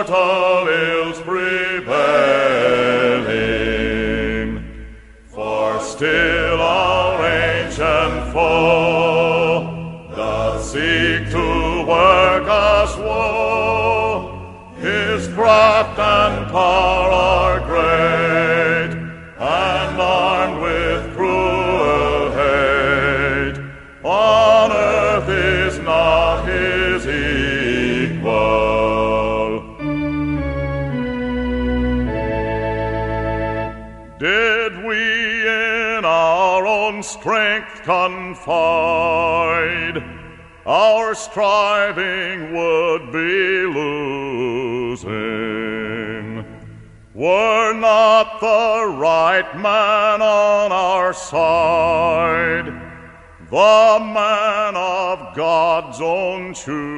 mortal ills prevailing. For still our ancient foe doth seek to work us woe. His craft and power are great, and armed with cruel hate. On earth is not his equal. Did we in our own strength confide, our striving would be losing. Were not the right man on our side, the man of God's own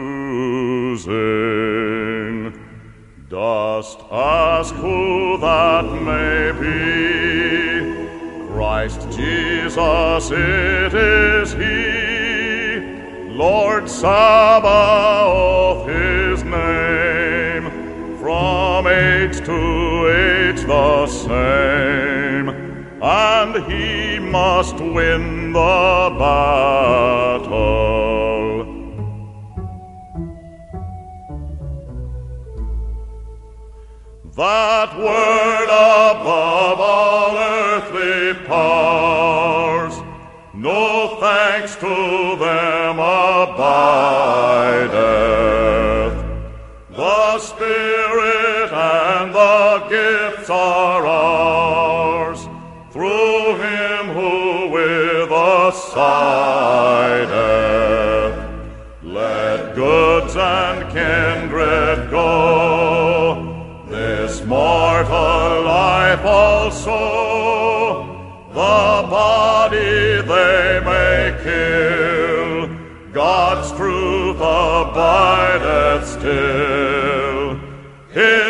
choosing. Dost ask who that may be? Christ Jesus, it is He. Lord Sabaoth his name, from age to age the same, and he must win the battle. That word above all earthly powers, no thanks to them abideth. The Spirit and the gifts are ours, through him who with us sideth. Let goods and kindred go, this mortal life also, the body they may kill, God's truth abideth still.